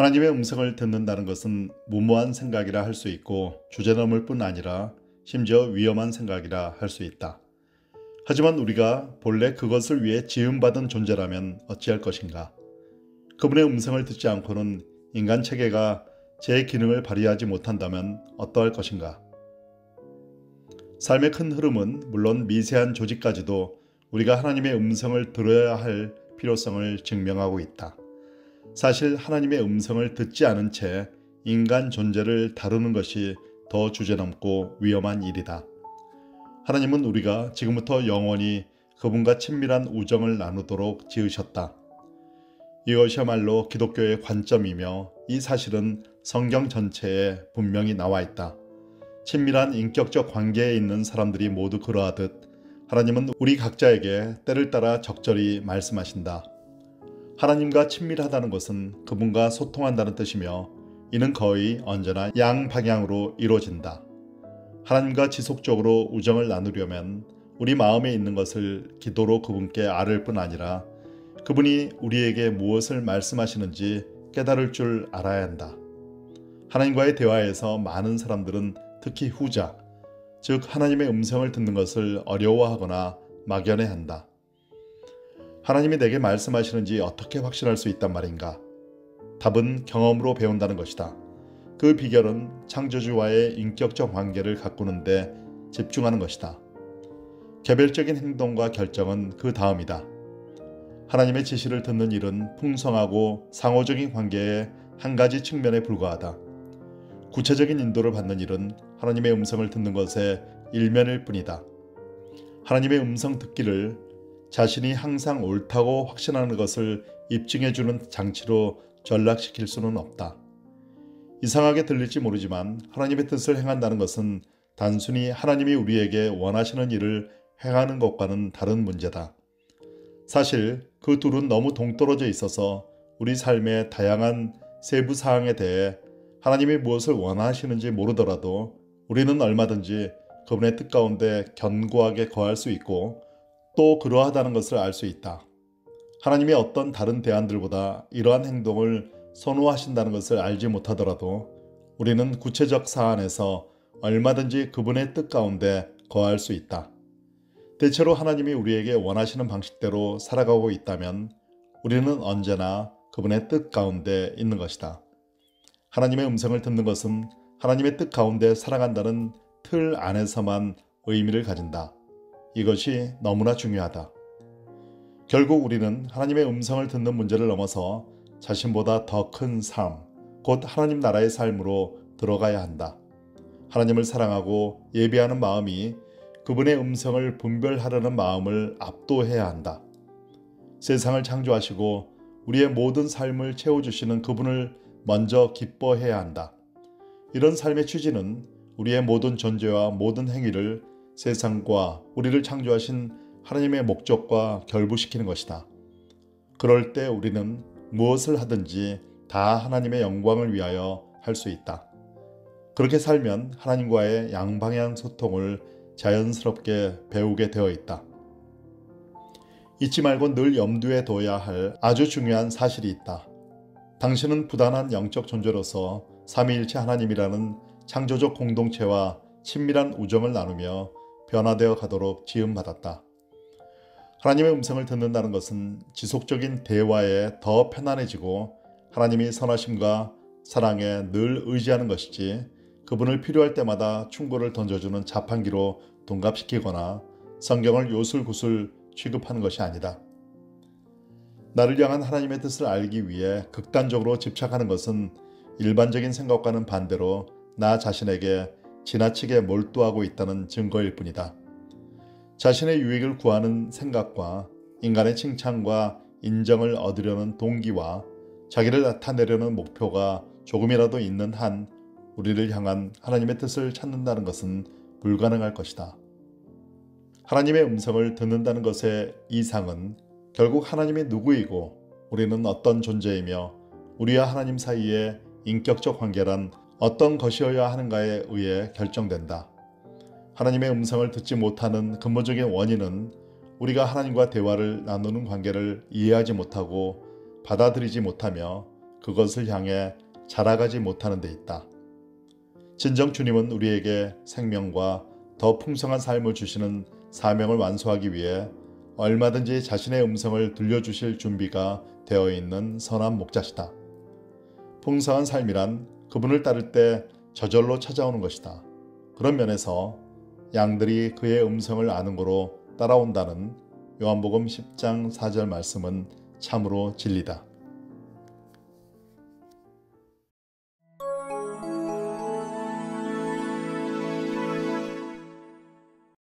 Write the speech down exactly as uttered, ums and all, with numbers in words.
하나님의 음성을 듣는다는 것은 무모한 생각이라 할 수 있고 주제넘을 뿐 아니라 심지어 위험한 생각이라 할 수 있다. 하지만 우리가 본래 그것을 위해 지음받은 존재라면 어찌할 것인가? 그분의 음성을 듣지 않고는 인간 체계가 제 기능을 발휘하지 못한다면 어떠할 것인가? 삶의 큰 흐름은 물론 미세한 조직까지도 우리가 하나님의 음성을 들어야 할 필요성을 증명하고 있다. 사실 하나님의 음성을 듣지 않은 채 인간 존재를 다루는 것이 더 주제넘고 위험한 일이다. 하나님은 우리가 지금부터 영원히 그분과 친밀한 우정을 나누도록 지으셨다. 이것이야말로 기독교의 관점이며 이 사실은 성경 전체에 분명히 나와 있다. 친밀한 인격적 관계에 있는 사람들이 모두 그러하듯 하나님은 우리 각자에게 때를 따라 적절히 말씀하신다. 하나님과 친밀하다는 것은 그분과 소통한다는 뜻이며 이는 거의 언제나 양방향으로 이루어진다. 하나님과 지속적으로 우정을 나누려면 우리 마음에 있는 것을 기도로 그분께 아뢰을 뿐 아니라 그분이 우리에게 무엇을 말씀하시는지 깨달을 줄 알아야 한다. 하나님과의 대화에서 많은 사람들은 특히 후자, 즉 하나님의 음성을 듣는 것을 어려워하거나 막연해한다. 하나님이 내게 말씀하시는지 어떻게 확신할 수 있단 말인가? 답은 경험으로 배운다는 것이다. 그 비결은 창조주와의 인격적 관계를 가꾸는 데 집중하는 것이다. 개별적인 행동과 결정은 그 다음이다. 하나님의 지시를 듣는 일은 풍성하고 상호적인 관계의 한 가지 측면에 불과하다. 구체적인 인도를 받는 일은 하나님의 음성을 듣는 것의 일면일 뿐이다. 하나님의 음성 듣기를 자신이 항상 옳다고 확신하는 것을 입증해주는 장치로 전락시킬 수는 없다. 이상하게 들릴지 모르지만 하나님의 뜻을 행한다는 것은 단순히 하나님이 우리에게 원하시는 일을 행하는 것과는 다른 문제다. 사실 그 둘은 너무 동떨어져 있어서 우리 삶의 다양한 세부 사항에 대해 하나님이 무엇을 원하시는지 모르더라도 우리는 얼마든지 그분의 뜻 가운데 견고하게 거할 수 있고 또 그러하다는 것을 알 수 있다. 하나님이 어떤 다른 대안들보다 이러한 행동을 선호하신다는 것을 알지 못하더라도 우리는 구체적 사안에서 얼마든지 그분의 뜻 가운데 거할 수 있다. 대체로 하나님이 우리에게 원하시는 방식대로 살아가고 있다면 우리는 언제나 그분의 뜻 가운데 있는 것이다. 하나님의 음성을 듣는 것은 하나님의 뜻 가운데 살아간다는 틀 안에서만 의미를 가진다. 이것이 너무나 중요하다. 결국 우리는 하나님의 음성을 듣는 문제를 넘어서 자신보다 더 큰 삶, 곧 하나님 나라의 삶으로 들어가야 한다. 하나님을 사랑하고 예배하는 마음이 그분의 음성을 분별하려는 마음을 압도해야 한다. 세상을 창조하시고 우리의 모든 삶을 채워주시는 그분을 먼저 기뻐해야 한다. 이런 삶의 취지는 우리의 모든 존재와 모든 행위를 세상과 우리를 창조하신 하나님의 목적과 결부시키는 것이다. 그럴 때 우리는 무엇을 하든지 다 하나님의 영광을 위하여 할 수 있다. 그렇게 살면 하나님과의 양방향 소통을 자연스럽게 배우게 되어 있다. 잊지 말고 늘 염두에 둬야 할 아주 중요한 사실이 있다. 당신은 부단한 영적 존재로서 삼위일체 하나님이라는 창조적 공동체와 친밀한 우정을 나누며 변화되어 가도록 지음받았다. 하나님의 음성을 듣는다는 것은 지속적인 대화에 더 편안해지고 하나님이 선하심과 사랑에 늘 의지하는 것이지 그분을 필요할 때마다 충고를 던져주는 자판기로 둔갑시키거나 성경을 요술구술 취급하는 것이 아니다. 나를 향한 하나님의 뜻을 알기 위해 극단적으로 집착하는 것은 일반적인 생각과는 반대로 나 자신에게 지나치게 몰두하고 있다는 증거일 뿐이다. 자신의 유익을 구하는 생각과 인간의 칭찬과 인정을 얻으려는 동기와 자기를 나타내려는 목표가 조금이라도 있는 한 우리를 향한 하나님의 뜻을 찾는다는 것은 불가능할 것이다. 하나님의 음성을 듣는다는 것의 이상은 결국 하나님이 누구이고 우리는 어떤 존재이며 우리와 하나님 사이의 인격적 관계란 어떤 것이어야 하는가에 의해 결정된다. 하나님의 음성을 듣지 못하는 근본적인 원인은 우리가 하나님과 대화를 나누는 관계를 이해하지 못하고 받아들이지 못하며 그것을 향해 자라가지 못하는 데 있다. 진정 주님은 우리에게 생명과 더 풍성한 삶을 주시는 사명을 완수하기 위해 얼마든지 자신의 음성을 들려주실 준비가 되어 있는 선한 목자시다. 풍성한 삶이란 그분을 따를 때 저절로 찾아오는 것이다. 그런 면에서 양들이 그의 음성을 아는 고로 따라온다는 요한복음 십 장 사 절 말씀은 참으로 진리다.